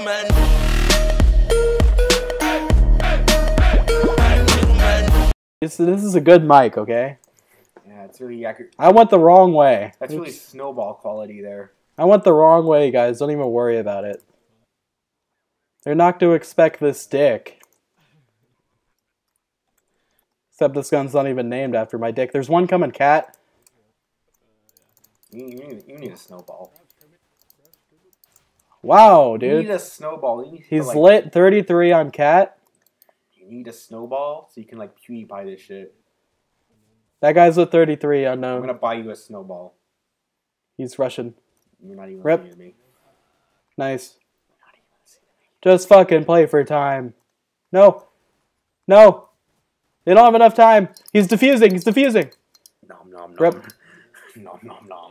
This is a good mic, okay? Yeah, it's really accurate. I went the wrong way. That's really snowball quality there. I went the wrong way, guys. Don't even worry about it. They're not to expect this dick. Except this gun's not even named after my dick. There's one coming, cat. You need a snowball. Wow, dude. You need a snowball. He's lit 33 on cat. You need a snowball so you can like PewDiePie this shit. That guy's with 33, unknown. I'm gonna buy you a snowball. He's Russian. You're not even Rip. listening to me. Nice. Just fucking play for time. No. No. They don't have enough time. He's defusing. He's defusing. Nom nom nom. Rip. Nom nom nom.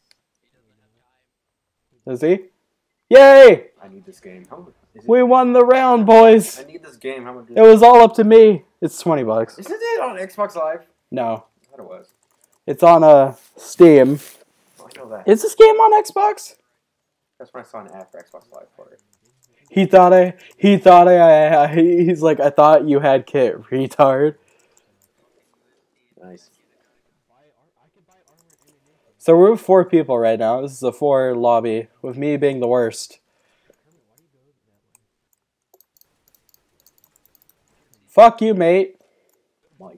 Is he? Yay! I need this game. We won the round, boys. I need this game. How much? It was all up to me. It's $20. Isn't it on Xbox Live? No. I thought it was. It's on Steam. Oh, I know that. Is this game on Xbox? That's when I saw an ad for Xbox Live for it. He's like, I thought you had kit, retard. Nice. So we're with 4 people right now. This is a 4 lobby, with me being the worst. Fuck you, mate. Mike.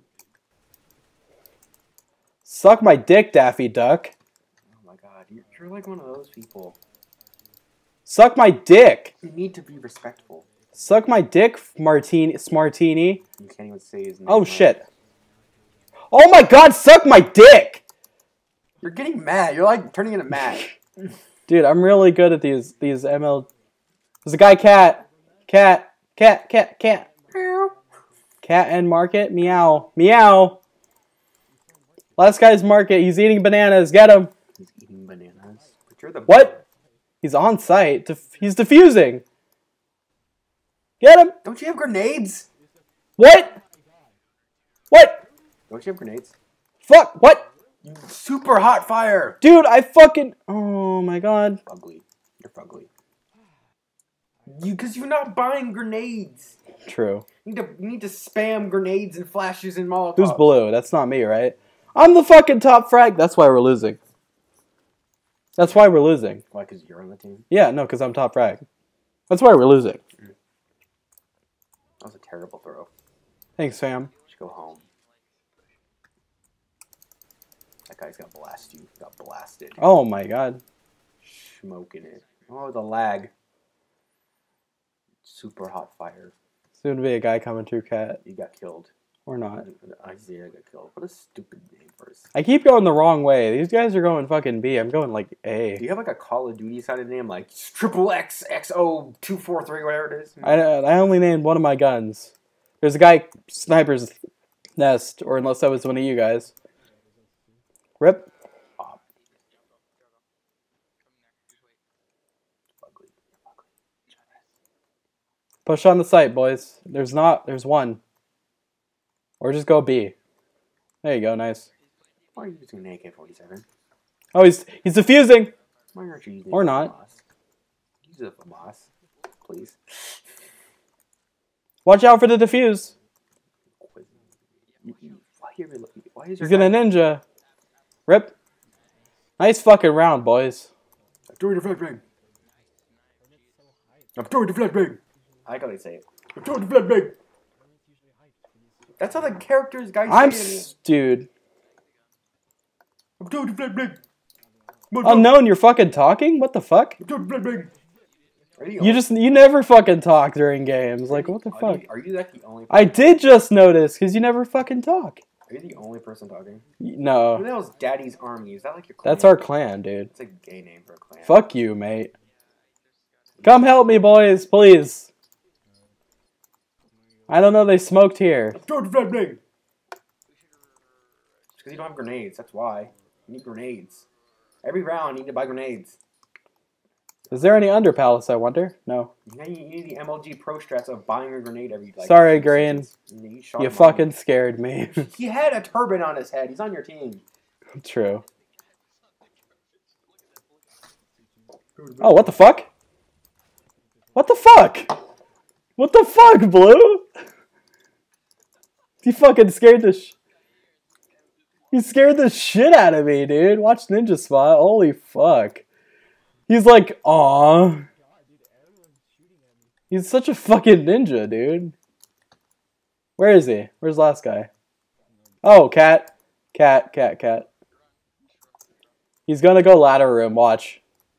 Suck my dick, Daffy Duck. Oh my god, you're like one of those people. Suck my dick. You need to be respectful. Suck my dick, Smartini. You can't even say his name. Oh, shit. Oh my god, suck my dick! You're getting mad. You're like turning into mad. Dude, I'm really good at these ML... There's a guy, cat. Cat and market. Meow. Meow. Last guy's market. He's eating bananas. Get him. He's eating bananas. But you're the What? He's on site. He's defusing. Get him. Don't you have grenades? What? What? Don't you have grenades? Fuck. What? Super hot fire. Dude, I fucking... Oh my god. Fugly. You're fugly. Because you're not buying grenades. True. You need to spam grenades and flashes and molotovs. Who's blue? That's not me, right? I'm the fucking top frag. That's why we're losing. That's why we're losing. Why? Because you're on the team? Yeah, no, because I'm top frag. That's why we're losing. That was a terrible throw. Thanks, fam. You should go home. That guy's gonna blast you. Got blasted. Oh my god. Smoking it. Oh, the lag. Super hot fire. Soon to be a guy coming through cat. You got killed. Or not. Isaiah got killed. What a stupid name first. I keep going the wrong way. These guys are going fucking B. I'm going like A. Do you have like a Call of Duty sided name like XXO243, whatever it is? I only named one of my guns. There's a guy, Sniper's Nest, or unless that was one of you guys. Rip. Push on the site, boys. There's one. Or just go B. There you go, nice. Why are you using an AK-47? Oh, he's defusing! Why aren't you using or not. Use a FAMAS, please. Watch out for the defuse. Why is He's gonna ninja. Rip. Nice fucking round, boys. I'm throwing the flashbang. I'm throwing the flashbang. I gotta say it. I'm throwing the flashbang. That's how the characters guys say it. Dude. I'm throwing the flashbang. Unknown, you're fucking talking? What the fuck? I'm throwing the flashbang. You never fucking talk during games. Like, what the fuck? Are you like the only person? I did just notice, because you never fucking talk. Are you the only person talking? No. Who the hell's Daddy's Army? Is that like your clan? That's our clan, dude. It's a gay name for a clan. Fuck you, mate. Come help me, boys, please. I don't know, they smoked here. It's because you don't have grenades, that's why. You need grenades. Every round, you need to buy grenades. Is there any under palace, I wonder? No. You need the MLG Pro strats of buying a grenade every like. Sorry, Green. You fucking scared me. He had a turban on his head. He's on your team. True. Oh, what the fuck? What the fuck? What the fuck, Blue? He fucking scared the He scared the shit out of me, dude. Watch Ninja Spot. Holy fuck. He's like, aw. He's such a fucking ninja, dude. Where is he? Where's the last guy? Oh, cat. Cat. He's gonna go ladder room. Watch.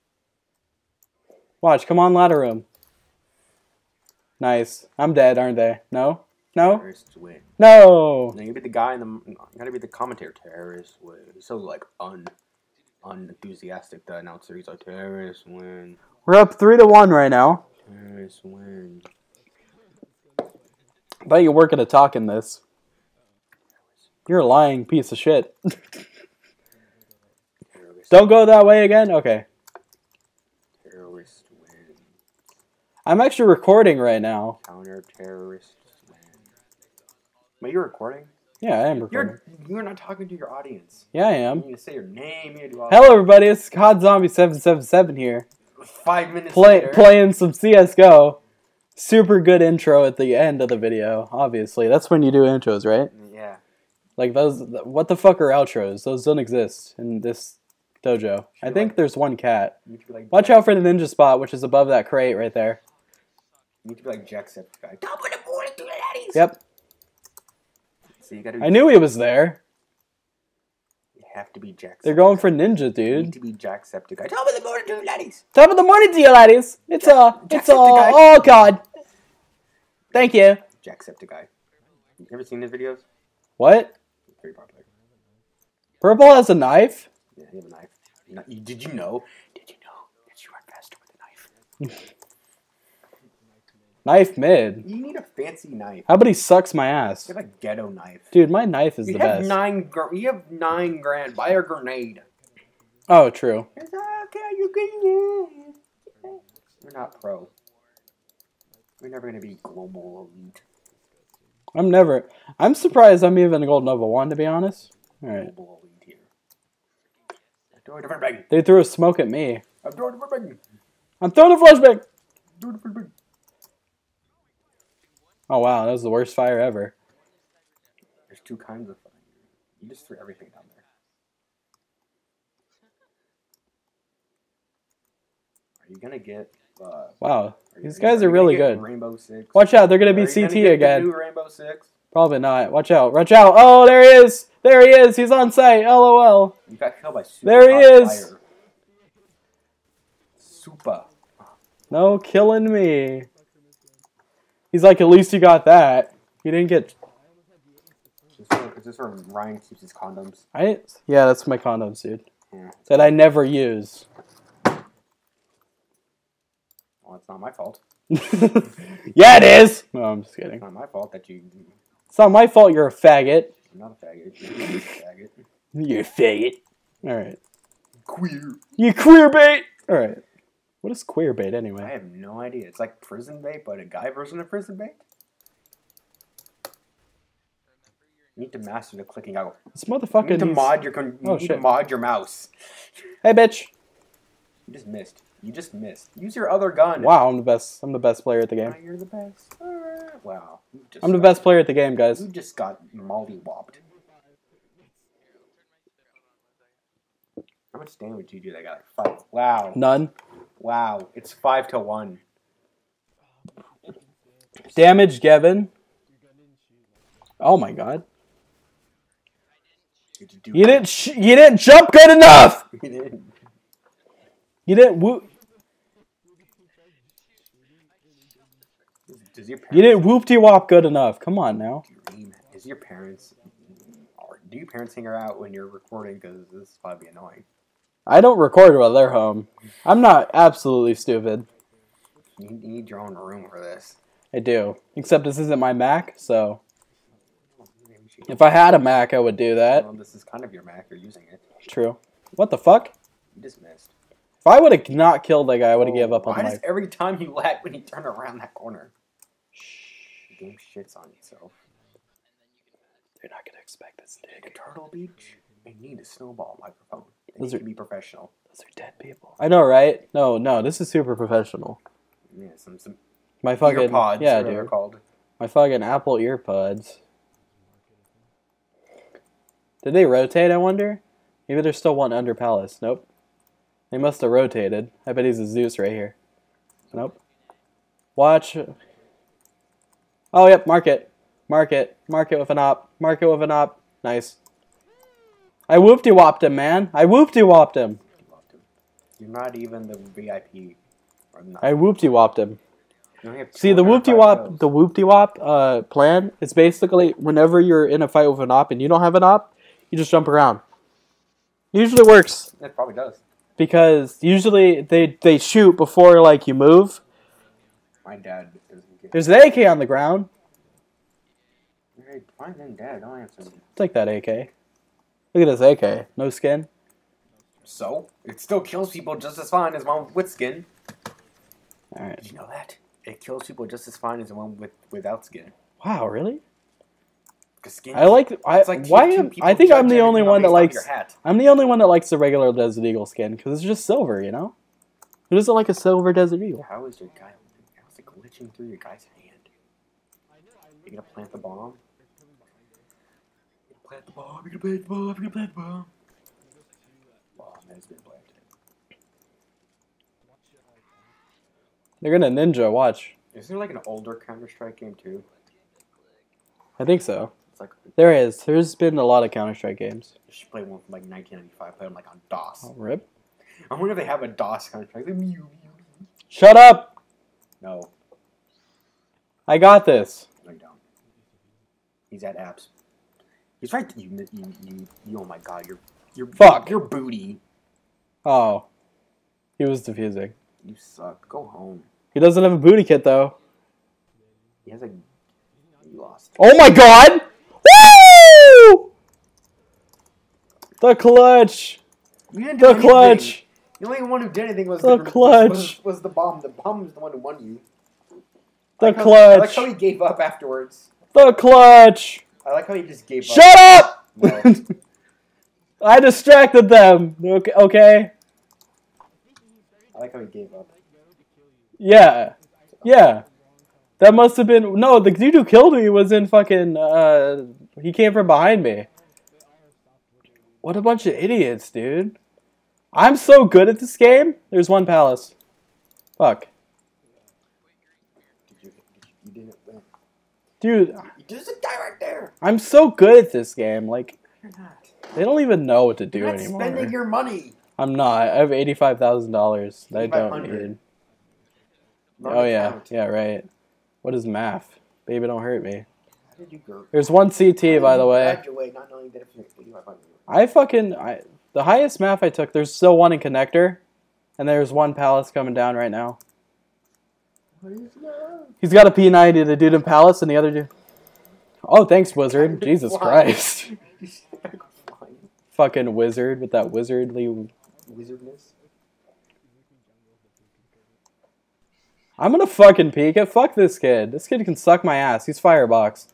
Watch. Come on, ladder room. Nice. I'm dead, aren't they? No? No? Terrorists win. No! No, you be the guy in the. You gotta be the commentator. Terrorists win. He's so like unenthusiastic. The announcer. He's like, terrorists win. We're up 3-1 right now. Terrorists win. I bet you weren't gonna talk in this. You're a lying piece of shit. Don't go that way again? Okay. Terrorists win. I'm actually recording right now. Counter-terrorists win. Wait, you're recording? Yeah, I am recording. You're not talking to your audience. Yeah, I am. You need to say your name. You need to do all Hello, everybody. It's COD Zombie 777 here. 5 minutes later. Playing some CSGO. Super good intro at the end of the video, obviously. That's when you do intros, right? Yeah. Like those, what the fuck are outros? Those don't exist in this dojo. I think there's one cat. Like Watch out for the ninja spot, which is above that crate right there. You need to be like Jacksepticeye. Top of the morning to the laddies! Yep. So you gotta I knew he was there. You have to be Jacksepticeye. They're going for ninja, You dude. need to be Jacksepticeye. Top of the morning to the laddies! Top of the morning to you, laddies. It's oh god. Thank you. Jacksepticeye. You ever seen his videos? What? Very popular. Purple has a knife? Yeah, he has a knife. Did you know? Did you know that you run faster with a knife? Knife mid. You need a fancy knife. How about he sucks my ass? You have a ghetto knife. Dude, my knife is the best. You have $9 grand. Buy a grenade. Oh, true. It's okay, you can. We're not pro. We're never gonna be global elite. I'm surprised I'm even a gold Nova 1, to be honest. Alright. Global elite here. Throw a different bag. They threw a smoke at me. I'm throwing a different bag. I'm throwing a flashbang! Throw a different bag. Oh wow, that was the worst fire ever. There's two kinds of fire. You just threw everything down there. Are you gonna get? Wow, these guys are really good. Rainbow Six. Watch out, they're gonna be Are you CT gonna get again. the new Rainbow Six? Probably not. Watch out, watch out. Oh, there he is! There he is! He's on site! LOL. You got killed by super There he hot is! Fire. Super. No killing me. He's like, at least you got that. You didn't get... Is this where Ryan keeps his condoms? Yeah, that's my condoms, dude. Yeah. That I never use. Well, it's not my fault. Yeah, it is! No, I'm just kidding. It's not my fault that you... It's not my fault you're a faggot. I'm not a faggot. You're a faggot. You're a faggot. Alright. Queer. You queer bait! Alright. What is queer bait I anyway? have no idea. It's like prison bait, but a guy version of prison bait? You need to master the clicking out. This motherfucker You need to needs... mod your shit. mod your mouse. Hey, bitch. You just missed. You just missed. Use your other gun. Wow, I'm the best. I'm the best player at the game. You're the best. Wow. I'm the best player at the game, guys. You just got mollywopped. How much damage did you do? That guy? 5. Wow. None. Wow. It's 5-1. Damage, Gavin. Oh my god. You didn't jump good enough. You didn't. You didn't whoop. You didn't whoop-de-wop good enough. Come on now. Is your parents? Do your parents hang out when you're recording? Because this is probably annoying. I don't record while they're home. I'm not absolutely stupid. You need your own room for this. I do. Except this isn't my Mac, so... If I had a Mac, I would do that. Well, this is kind of your Mac. You're using it. True. What the fuck? You just missed. If I would have not killed that guy, I would have gave up on Why the does mic. every time you lag when you turn around that corner? The game shits on itself. They're not gonna expect this Take a Turtle Beach. I need a snowball microphone. It Those needs are- to be professional. Those are dead people. I know, right? No, this is super professional. Yeah, some My fucking earpods, yeah, whatever they're dude. called. My fucking Apple earpods. Did they rotate, I wonder? Maybe there's still one under Palace. Nope. They must have rotated. I bet he's a Zeus right here. Nope. Watch. Oh, yep, mark it. Mark it. Mark it with an op. Mark it with an op. Nice. I whoop-de-whopped him, man. I whoop-de-whopped him. You're not even the VIP. I whoop-de-whopped him. You only have See, the 205 whoop-de-whop plan, it's basically whenever you're in a fight with an op and you don't have an op, you just jump around. Usually works. It probably does. Because usually they shoot before, like, you move. My dad doesn't get... There's an AK on the ground. Hey, fine then, Dad. Don't answer me. Take that AK. Look at this AK. No skin. So? It still kills people just as fine as one with skin. Alright. Did you know that? It kills people just as fine as the one without skin. Wow, really? Skin, I like why am I think I'm the only one that likes I'm the only one that likes the regular Desert Eagle skin because it's just silver, you know? Who doesn't like a silver Desert Eagle? How is your guy? How's it glitching through your guy's hand? You gonna plant the bomb? You gonna plant the bomb? You gonna plant the bomb? You gonna plant the bomb? Bomb has been planted. They're gonna ninja. Watch. Isn't there like an older Counter-Strike game too? I think so. It's like there is. There's been a lot of Counter-Strike games. You should play one from like 1995. Play them like on DOS. Oh, rip. I wonder if they have a DOS Counter-Strike. Like, shut up! No. I got this. No, you don't. He's at apps. He's right. You oh my god, you're fuck. Your booty. Oh. He was defusing. You suck. Go home. He doesn't have a booty kit though. He has a... You lost. Oh my god! Woo! The clutch! You didn't do anything. Clutch! The only one who did anything was the clutch. Was the bomb. The bomb was the one who won you. The clutch. I like how he gave up afterwards. The clutch! I like how he just gave up. Shut up! No. I distracted them. Okay? I like how he gave up. Yeah. Yeah. That must have been... No, the dude who killed me was in fucking... he came from behind me. What a bunch of idiots, dude. I'm so good at this game. There's one palace. Fuck. You didn't win. Dude. There's a guy right there. I'm so good at this game. Like, You're not. they don't even know what to do You're not anymore. spending your money. I'm not. I have $85,000 that I don't need. Oh, yeah. Yeah, right. What is math? Baby, don't hurt me. How did you go? There's one CT, by the way. Graduate not knowing that if you're 8,500. The highest math I took, there's still one in connector. And there's one palace coming down right now. What is that? He's got a P90, the dude in palace, and the other dude. Oh, thanks, wizard. Jesus Christ. Fucking wizard with that wizardly... Wizardness? I'm gonna fucking peek it. Fuck this kid. This kid can suck my ass. He's firebox.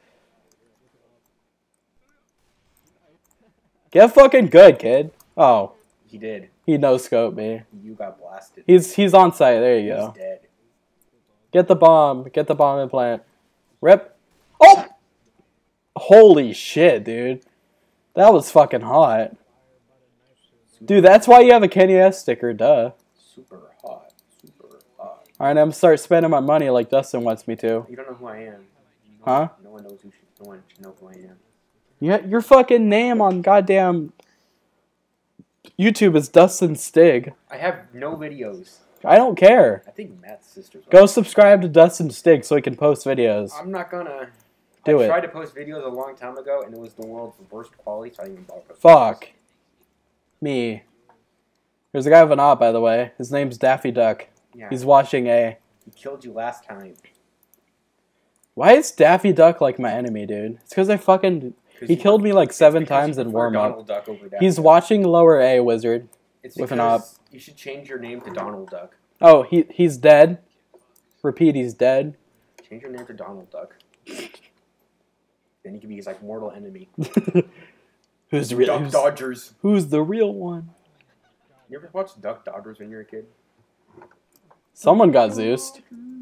Get fucking good, kid. Oh. He did. He no-scoped me. You got blasted. He's on site. There you go. He's dead. Get the bomb. Get the bomb implant. Rip. Oh! Holy shit, dude. That was fucking hot. Dude, that's why you have a Kenny S sticker, duh. Super hot. Super hot. Alright, I'm gonna start spending my money like Dustin wants me to. You don't know who I am. Huh? No one knows who no one should know who I am. Yeah, your fucking name on goddamn YouTube is Dustin Stig. I have no videos. I don't care. I think Matt's sister's Go subscribe to Dustin Stig so he can post videos. I'm not gonna. I tried to post videos a long time ago, and it was the world's worst quality, so I didn't even bother. Fuck. Me. There's a guy with an op, by the way. His name's Daffy Duck. Yeah. He's watching A. He killed you last time. Why is Daffy Duck like my enemy, dude? It's because I fucking... He killed me like 7 times in warm-up. He's watching lower A, wizard. With an op. You should change your name to Donald Duck. Oh, he's dead. Repeat, he's dead. Change your name to Donald Duck. Then you can be his like mortal enemy. Who's real? Duck Dodgers. Who's the real one? You ever watch Duck Dodgers when you were a kid? Someone got Zeused.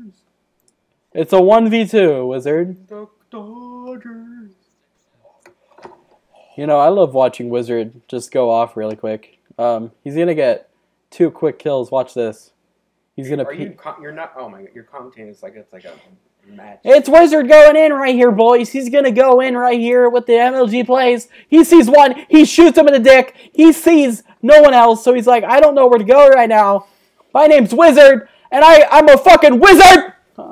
It's a 1v2, Wizard. The Dodgers. You know, I love watching Wizard just go off really quick. He's gonna get 2 quick kills. Watch this. He's gonna. You're not. Oh my god! You're commentating. It's like a match. It's Wizard going in right here, boys. He's gonna go in right here with the MLG plays. He sees one. He shoots him in the dick. He sees no one else, so he's like, I don't know where to go right now. My name's Wizard, and I'm a fucking wizard.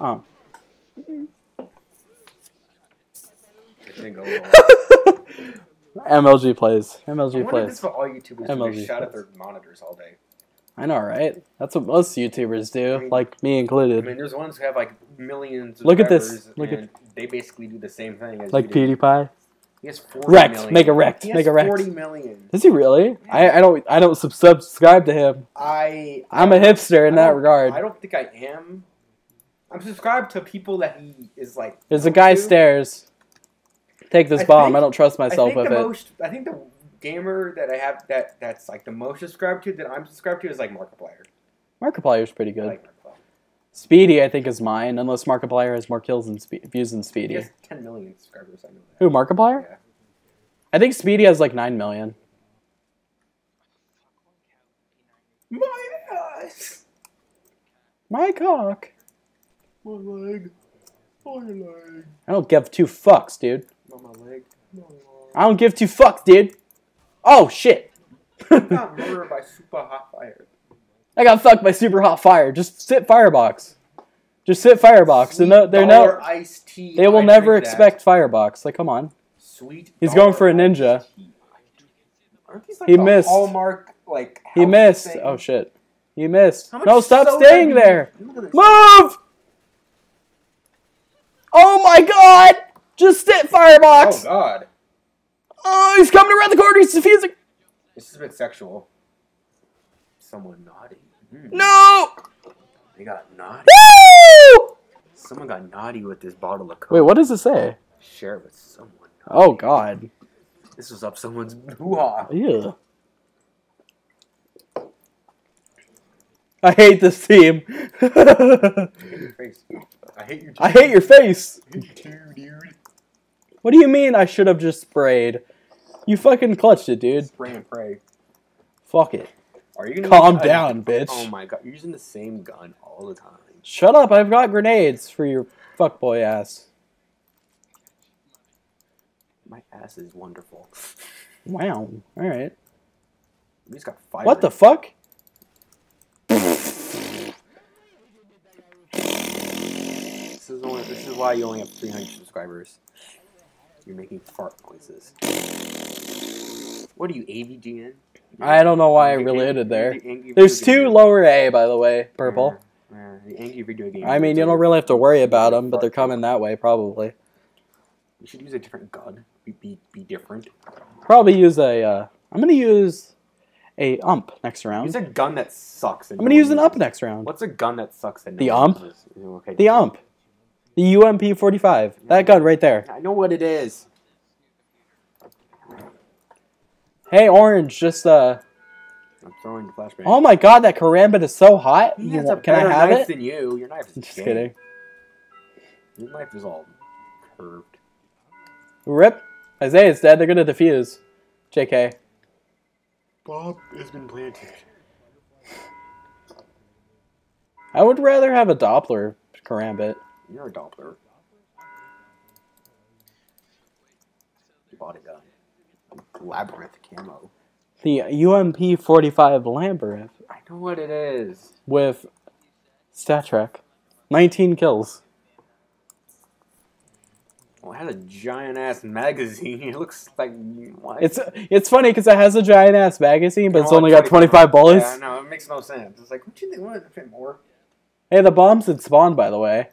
MLG plays. MLG plays. This is what all YouTubers do. They shout at their monitors all day. I know, right? That's what most YouTubers do, I mean, like me included. I mean, there's ones who have like millions of Look at this. Look at they basically do the same thing as like PewDiePie. He has 40 wrecked. million. Make a wrecked. He Make has a wrecked. 40 million. Does he really? Yeah. I don't subscribe to him. I'm a hipster in that regard. I don't think I am. I'm subscribed to people that he is like. There's a guy stairs. Take this bomb. I don't trust myself with it. I think the gamer that I have that's like the most subscribed to that I'm subscribed to is like Markiplier. Markiplier's pretty good. I like Markiplier. Speedy, I think, is mine, unless Markiplier has more kills and views than Speedy. He has 10 million subscribers. I know that. Who, Markiplier? Yeah. I think Speedy has like 9 million. My ass. My cock. My leg. My leg. I don't give 2 fucks, dude. Not my leg. I don't give 2 fucks, dude. Oh, shit. I got murdered by super hot fire. I got fucked by super hot fire. Just sit Firebox. Just sit Firebox. They will never expect Firebox. Like, come on. Sweet. He's going for a ninja. Aren't these like he missed. Hallmark, like, he missed. Thing? Oh, shit. He missed. No, stop stop staying there. Move! Oh, my God. Just sit Firebox. Oh, God. Oh, he's coming around the corner. He's defusing. This is a bit sexual. Someone naughty. No! They got naughty. Woo! Someone got naughty with this bottle of Coke. Wait, what does it say? Share it with someone. Oh, God. This was up someone's hoo-ha. Yeah. I hate this team. I hate your face. I hate your team. I hate your face. I hate you too, dude. What do you mean I should have just sprayed? You fucking clutched it, dude. Spray and pray. Fuck it. Are you gonna calm down, bitch? Oh my god, you're using the same gun all the time. Shut up, I've got grenades for your fuckboy ass. My ass is wonderful. Wow. Alright. We just got fired. What the fuck? This is why you only have 300 subscribers. You're making fart noises. What are you, AVGN? I don't know why I related there. There's 2 lower A, by the way, purple. The angry video game. I mean, you don't really have to worry about them, but they're coming that way, probably. You should use a different gun. Be different. Probably use a, I'm gonna use a ump next round. Use a gun that sucks. I'm gonna use an ump next round. What's a gun that sucks? The ump? Okay. The ump. The UMP-45. That gun right there. I know what it is. Hey, Orange, just, I'm throwing the flashbang. Oh my god, that karambit is so hot. He has a Can I better have knife it? than you. Your knife is Just gay. kidding. Your knife is all curved. Rip. Isaiah's dead. They're gonna defuse. JK. Bob has been planted. I would rather have a Doppler karambit. You're a Doppler. You bought a gun. Labyrinth camo. The UMP-45 Labyrinth I know what it is. with Stat Trek. 19 kills. Well, it has a giant ass magazine. It looks like what? It's funny because it has a giant ass magazine, but it's only got 25 bullets. Yeah, no, it makes no sense. It's like, what you think? Want to fit more? Hey, the bombs had spawned, by the way.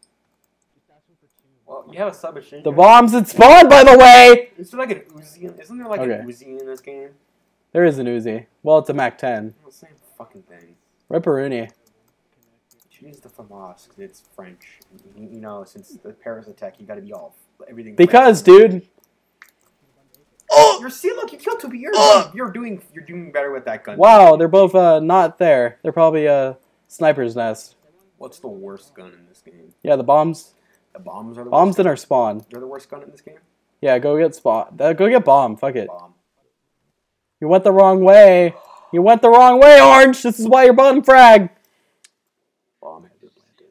Well, you have a submachine. The bombs had spawned, by the way! Is there like an Uzi? Isn't there like an Uzi in this game? There is an Uzi. Well, it's a MAC-10. The same fucking thing. Ripperoonie. You should use the FAMAS because it's French. You know, since the Paris attack, you gotta be all everything. Because, French. dude. Oh! You're see, look, you killed 2 people. You're doing better with that gun. Wow, they're both not there. They're probably a sniper's nest. What's the worst gun in this game? Yeah, the bombs. The bombs are the Bombs worst. in our spawn. They're the worst gun in this game? Yeah, go get spawn. Go get bomb. Fuck it. Bomb. You went the wrong way. You went the wrong way, Orange. This is why you're bottom frag. Bomb has been planted.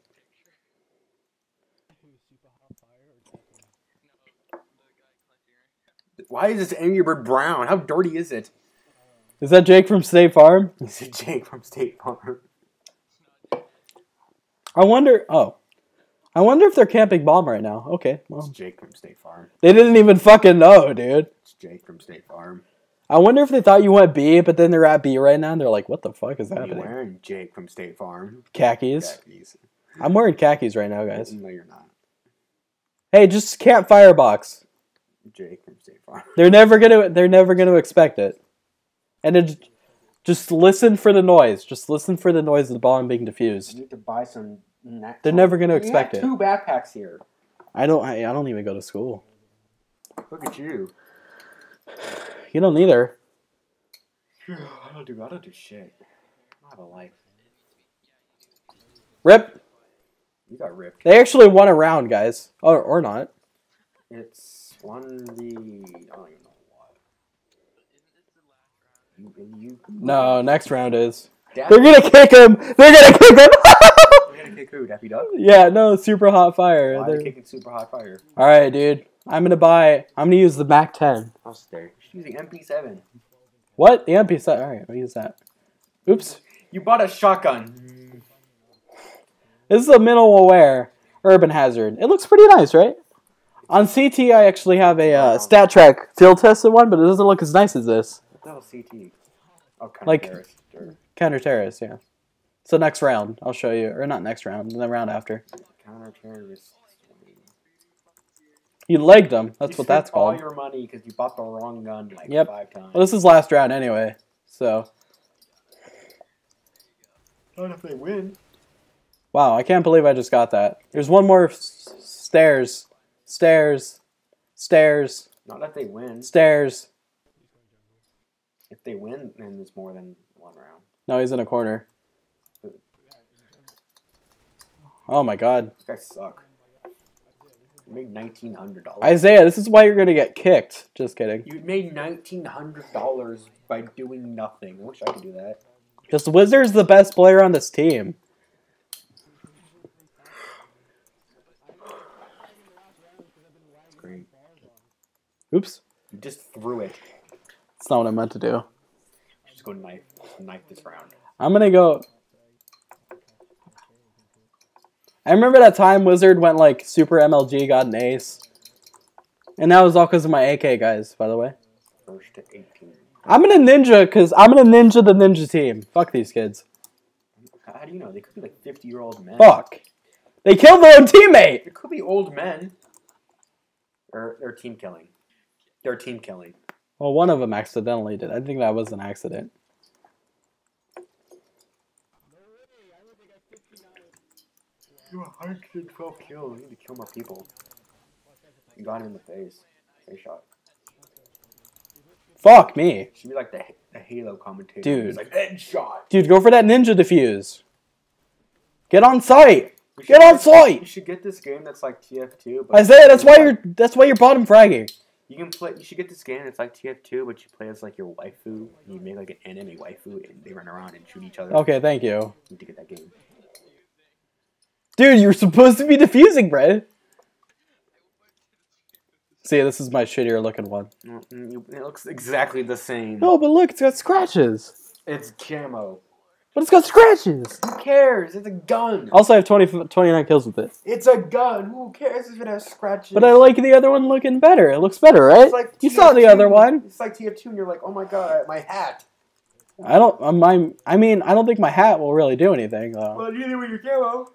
Why is this Angry Bird brown? How dirty is it? Is that Jake from State Farm? Is it Jake from State Farm? I wonder. Oh. I wonder if they're camping bomb right now. Okay, It's well. Jake from State Farm. They didn't even fucking know, dude. It's Jake from State Farm. I wonder if they thought you went B, but then they're at B right now, and they're like, what the fuck is What are you happening? wearing, Jake from State Farm? Khakis. Khakis. I'm wearing khakis right now, guys. No, you're not. Hey, just camp firebox. Jake from State Farm. They're never gonna expect it. And it, just listen for the noise. Just listen for the noise of the bomb being You diffused. need to buy some. They're never gonna expect it. 2 backpacks here. I don't even go to school. Look at you. You don't either. I don't do shit. I don't have a life. Rip. You got ripped. They actually won a round, guys. Or not. It's 1v. I don't even know what. You. No, next round is. Daffy, They're gonna kick him. They're gonna kick him. They're gonna kick who? Daffy Duck? Yeah, no, super hot fire. Why are they kicking super hot fire? All right, dude. I'm gonna use the Mac 10. I'll stay. She's using MP7. What? The MP7. All right, I'll use that. Oops. You bought a shotgun. This is a minimal wear urban hazard. It looks pretty nice, right? On CT, I actually have a stat track field tested one, but it doesn't look as nice as this. What the hell is CT? Oh, kind Like- of terrorist. Or Counter terrorist, yeah. So next round, I'll show you, or not next round, the round after. counter-terrorist. You legged them. That's You what that's spent all called. your money because you bought the wrong gun like Yep. 5 times. Well, this is last round anyway, so. Not if they win. Wow, I can't believe I just got that. There's one more stairs. Stairs. Stairs. Not if they win. Stairs. If they win, then there's more than 1 round. No, he's in a corner. Oh my god. These guys suck. You made $1,900. Isaiah, this is why you're gonna get kicked. Just kidding. You made $1,900 by doing nothing. I wish I could do that. Just Wizard's the best player on this team. It's great. Oops. You just threw it. That's not what I meant to do. Just go knife this round. I'm gonna go. I remember that time Wizard went like super MLG, got an ace. And that was all because of my AK guys, by the way. First to 18. I'm gonna ninja the ninja team. Fuck these kids. How do you know? They could be like 50-year-old men. Fuck. They killed their own teammate! They could be old men. They're team killing. They're team killing. Well, one of them accidentally did. I think that was an accident. You have 112 kills. You need to kill more people. You got him in the face. Face shot. Fuck me. Should be like the Halo commentator. Dude. He's like, headshot. Dude, go for that ninja defuse. Get on site. We Get should on site. You should get this game that's like TF2. But Isaiah, that's why you're bottom fragging. You can play. You should get this game. It's like TF2, but you play as like your waifu. You make like an enemy waifu, and they run around and shoot each other. Okay, thank you. You need to get that game. Dude, you're supposed to be defusing, Brett. See, this is my shittier looking one. It looks exactly the same. No, but look, it's got scratches. It's camo. But it's got scratches. Who cares? It's a gun. Also, I have 29 kills with it. It's a gun. Who cares if it has scratches? But I like the other one looking better. It looks better, right? It's like You saw the TF2. other one. It's like TF2, and you're like, oh my god, my hat. I don't think my hat will really do anything, though. Well, neither will your camo.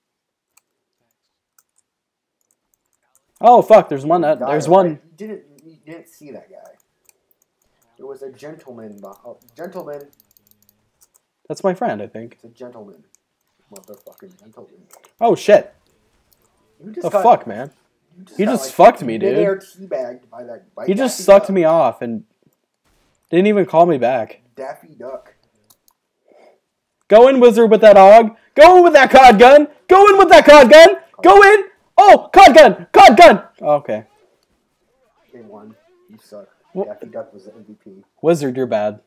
Oh, fuck, there's one. There's one. You didn't see that guy. It was a gentleman. Gentleman. That's my friend, I think. It's a gentleman. Motherfucking gentleman. Oh, shit. You just The got- fuck, man? He got, just fucked me, dude. Midair teabagged by that. By He just Daffy sucked Duck. me off and didn't even call me back. Daffy Duck. Go in, Wizard, with that AUG. Go in with that COD gun. Go in with that COD gun! Go in! Oh, COD gun! COD gun! Okay. They won. You suck. What? Daffy Duck was the MVP. Wizard, you're bad.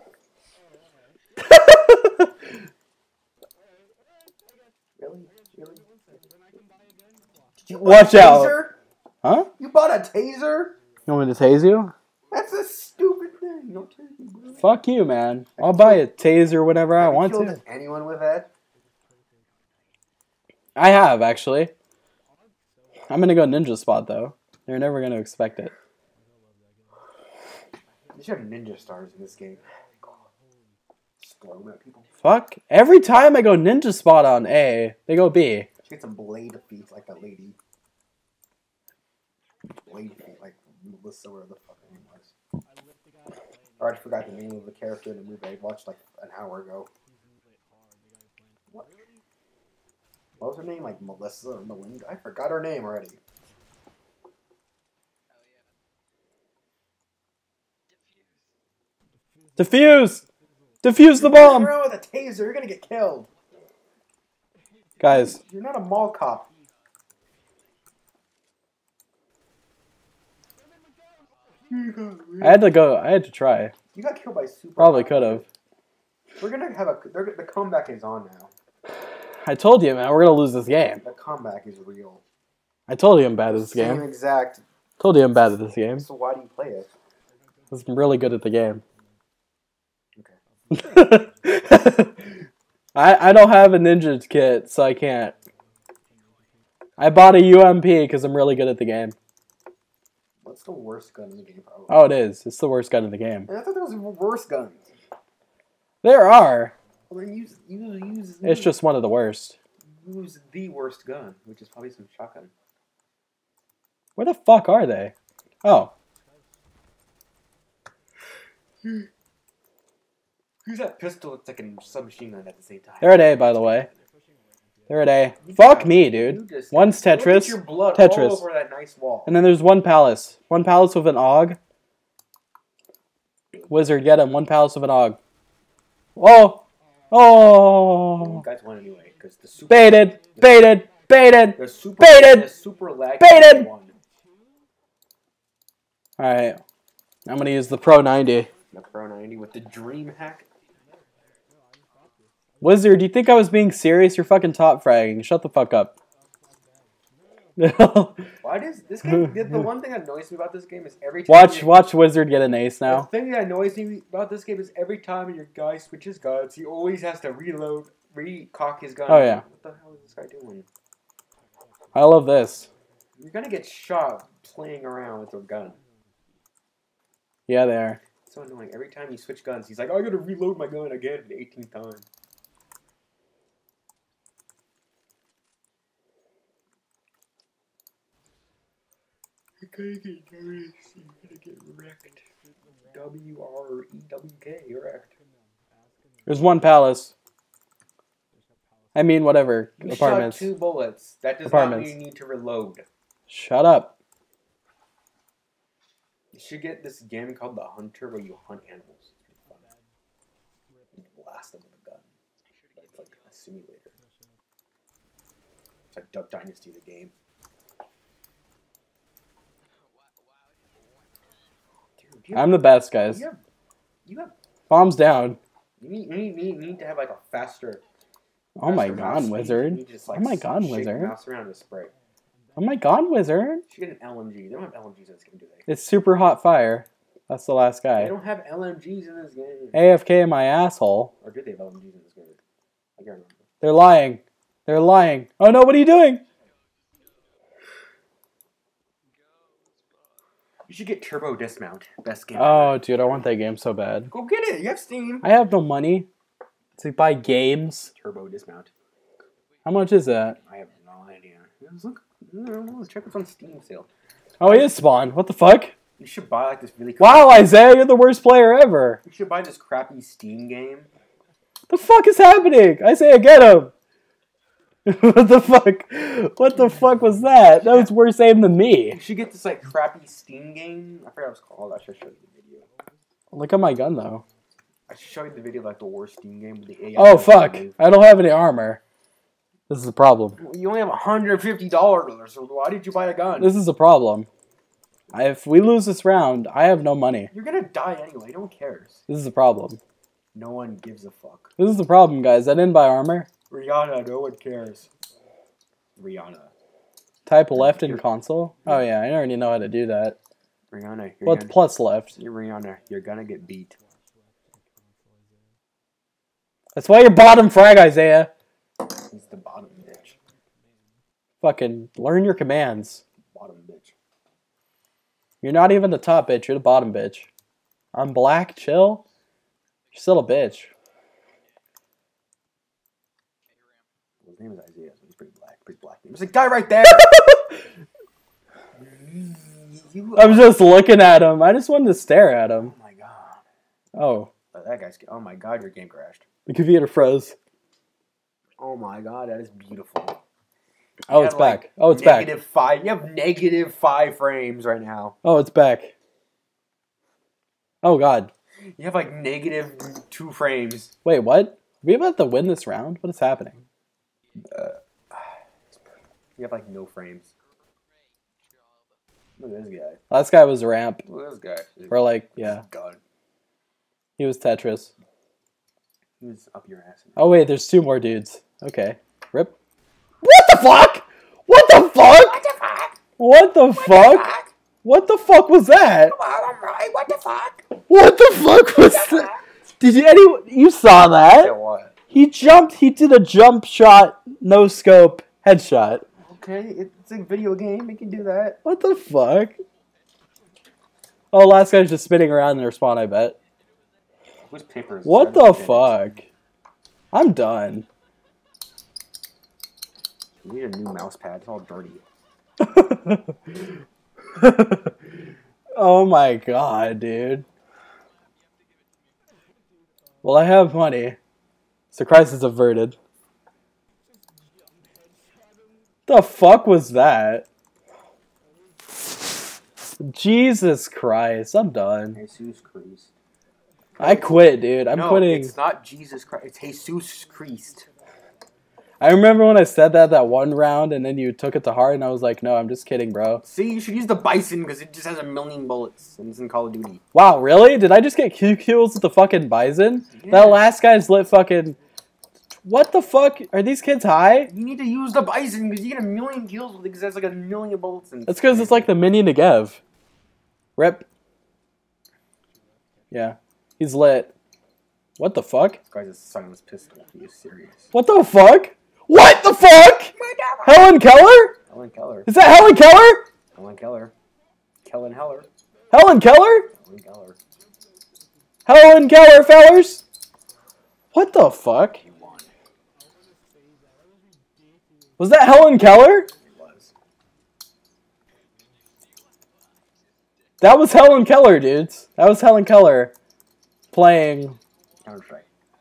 Really? Really? Did you Watch buy a out. taser? Huh? You bought a taser? You want me to tase you? That's a stupid thing. Don't tase me, bro. Fuck you, man. I'll buy a taser whenever I Have you want killed to. anyone with that? I have, actually. I'm gonna go ninja spot, though. They're never gonna expect it. You should have ninja stars in this game. Just throw them at people. Fuck. Every time I go ninja spot on A, they go B. She get some blade feet like that lady. Blade feet like Melissa, whatever the fuck her name was. I already forgot the name of the character in the movie I watched like an hour ago. What? What was her name? Like Melissa or Melinda? I forgot her name already. Defuse! Defuse the bomb! You're with a taser, you're gonna get killed. Guys, You're not a mall cop. I had to try. You got killed by super. Probably could have. We're gonna have the comeback is on now. I told you, man, we're gonna lose this game. The comeback is real. I told you I'm bad at this Same game. exact. Told you I'm bad at this game. So why do you play it? Because I'm really good at the game. Okay. I don't have a ninja kit, so I can't. I bought a UMP because I'm really good at the game. What's the worst gun in the game? Probably. Oh, it is. It's the worst gun in the game. I thought there was worse guns. There are. Well, then use. It's just one of the worst. Use the worst gun, which is probably some shotgun. Where the fuck are they? Oh. Use that pistol. Looks like a submachine gun at the same time. They're at A, by the way. They're at A. Fuck me, dude. One's Tetris. Look at your blood Tetris. all over that nice wall. And then there's one palace. One palace with an AUG. Wizard, get him. One palace with an AUG. Oh! You Oh! guys won anyway because the super. Baited! Baited! Baited! The super. Baited! The super lag. Baited! Won. Alright. I'm gonna use the Pro 90. The Pro 90 with the Dream Hack. Wizard, do you think I was being serious? You're fucking top fragging. Shut the fuck up. Why does this game? The one thing that annoys me about this game is every time. Watch Wizard get an ace The now. thing that annoys me about this game is every time your guy switches guns, he always has to reload, recock his gun. Oh, yeah. What the hell is this guy doing? I love this. You're gonna get shot playing around with your gun. Yeah, they are. It's so annoying. Every time you switch guns, he's like, "Oh, I gotta reload my gun again for the 18th time." You're gonna get noticed. You're gonna get wrecked. WREWK, wrecked. There's one palace. I mean, whatever. You Apartments. shot 2 bullets. That does Apartments. not mean you need to reload. Shut up. You should get this game called The Hunter where you hunt animals. It's pretty fun. You blast them with a gun. It's like a simulator. It's like Duck Dynasty, the game. Dude, I'm the best, guys. You have. Bombs down. You need to have like a faster. Oh my faster god, mouse speed. Wizard. You need to just, like, Oh my god, shake the Wizard. mouse around and spray. Oh my god, Wizard. You should get an LMG. They don't have LMGs in this game, do they? It's super hot fire. That's the last They guy. don't have LMGs in this game. AFK my asshole. Or did they have LMGs in this game? I can't remember. They're lying. They're lying. Oh no, what are you doing? You should get Turbo Dismount. Best game. Oh, dude, I want that game so bad. Go get it. You have Steam. I have no money to buy games. Turbo Dismount. How much is that? I have no idea. Let's look. Let's check what's on Steam sale. Oh, he is Spawn. What the fuck? You should buy like this really. Wow, Isaiah, you're the worst player ever. You should buy this crappy Steam game. The fuck is happening? Isaiah, get him. What the fuck? What the fuck was that? That was worse aim than me. You should get this like crappy Steam game. I forgot what it's called. I should show you the video. Look at my gun, though. I should show you the video of like the worst Steam game with the AI. Oh, fuck. I don't have any armor. This is the problem. You only have $150, so why did you buy a gun? This is the problem. If we lose this round, I have no money. You're gonna die anyway. No one cares. This is the problem. No one gives a fuck. This is the problem, guys. I didn't buy armor. Rihanna, no one cares. Rihanna. Type left in console. Oh yeah, I already know how to do that. Rihanna, What's plus left? Rihanna, you're gonna get beat. That's why you're bottom frag, Isaiah. He's the bottom bitch. Fucking learn your commands. Bottom bitch. You're not even the top bitch. You're the bottom bitch. I'm black. Chill. You're still a bitch. His name is Isaiah, so he's pretty black. Pretty black name. There's a guy right there! I'm just looking at him. I just wanted to stare at him. Oh my god. Oh. That guy's... Oh my god, your game crashed. The computer froze. Oh my god, that is beautiful. Oh, it's back. Oh, it's back. -5. You have -5 frames right now. Oh, it's back. Oh, God. You have like -2 frames. Wait, what? Are we about to win this round? What is happening? You have like no frames. Look at this guy. Last guy was ramp. Look at this guy. Or like, yeah. God. He was Tetris. He was up your ass. Oh, wait, there's 2 more dudes. Okay. Rip. What the fuck? What the fuck? What the fuck? What the fuck? What the fuck was that? I'm right. What the fuck? What the fuck was that? Did you saw that? What? He jumped, he did a jump shot, no scope, headshot. Okay, it's a video game. You can do that. What the fuck? Oh, last guy's just spinning around in their spawn, I bet. Whose paper is What the fuck? I'm done. You need a new mouse pad. It's all dirty. Oh my god, dude. Well, I have money. So crisis averted. The fuck was that? Jesus Christ, I'm done. Jesus Christ. I quit, dude. I'm quitting. It's not Jesus Christ. It's Jesus Christ. I remember when I said that one round, and then you took it to heart, and I was like, no, I'm just kidding, bro. See, you should use the Bison, because it just has 1,000,000 bullets, and it's in Call of Duty. Wow, really? Did I just get Q kills with the fucking Bison? Yeah. That last guy's lit fucking... What the fuck? Are these kids high? You need to use the Bison, because you get 1,000,000 kills with it, because it has like 1,000,000 bullets. And That's because it's like the mini Negev. Rip. Yeah. He's lit. What the fuck? This guy's a son of his pistol. He is serious. What the fuck? What the fuck? Helen Keller? Helen Keller. Is that Helen Keller? Helen Keller. Kellen Heller. Helen Keller? Helen Keller. Helen Keller, fellers? What the fuck? He won. Was that Helen Keller? It was. That was Helen Keller, dudes. That was Helen Keller playing... Counter-Strike.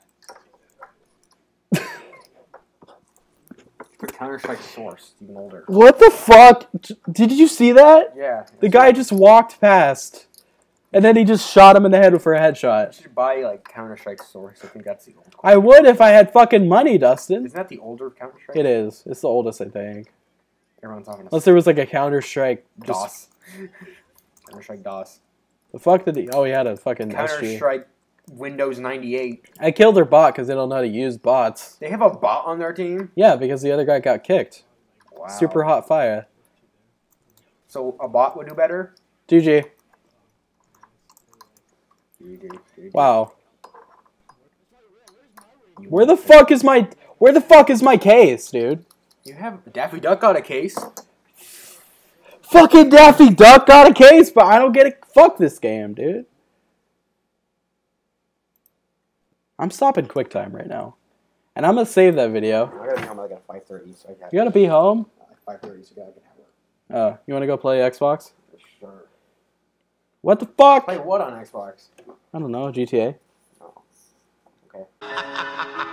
Counter-Strike Source. Even older. What the fuck? Did you see that? Yeah. The guy just walked past. And then he just shot him in the head for a headshot. You should buy like Counter-Strike Source. I think that's the old. I would if I had fucking money, Dustin. Isn't that the older Counter-Strike? It is. It's the oldest, I think. Everyone's talking Unless there was like a Counter-Strike. DOS. Counter-Strike DOS. The fuck did he... Oh, he had a fucking SG. Counter-Strike Windows 98. I killed their bot because they don't know how to use bots. They have a bot on their team? Yeah, because the other guy got kicked. Wow. Super hot fire. So a bot would do better? GG. Wow. Where the fuck is my case, dude? You have Daffy Duck got a case. Fucking Daffy Duck got a case, but I don't get it. Fuck this game, dude. I'm stopping QuickTime right now. And I'm gonna save that video. I gotta be home like at 5:30, so I can. You gotta be home? Like 5:30, so I can have work. Oh, you wanna go play Xbox? For sure. What the fuck? Play what on Xbox? I don't know, GTA. Oh. Okay.